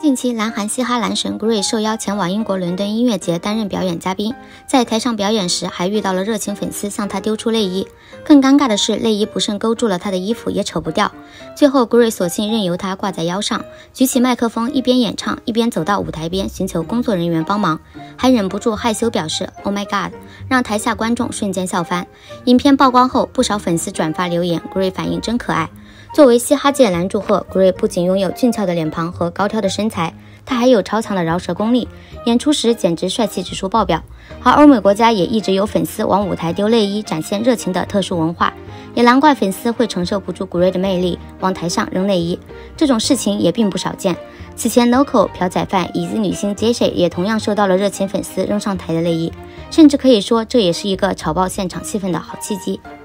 近期，南韩嘻哈男神 Gray 受邀前往英国伦敦音乐节担任表演嘉宾，在台上表演时还遇到了热情粉丝向他丢出内衣。更尴尬的是，内衣不慎勾住了他的衣服，也扯不掉。最后 Gray 索性任由他挂在腰上，举起麦克风一边演唱一边走到舞台边寻求工作人员帮忙，还忍不住害羞表示 Oh my god， 让台下观众瞬间笑翻。影片曝光后，不少粉丝转发留言 Gray 反应真可爱。作为嘻哈界男祝贺 ，Gray 不仅拥有俊俏的脸庞和高挑的身材，他还有超强的饶舌功力，演出时简直帅气指数爆表。而欧美国家也一直有粉丝往舞台丢内衣展现热情的特殊文化，也难怪粉丝会承受不住 Gray 的魅力，往台上扔内衣。这种事情也并不少见。此前 Loco 朴宰范以及女星 Jessie 也同样受到了热情粉丝扔上台的内衣，甚至可以说这也是一个炒爆现场气氛的好契机。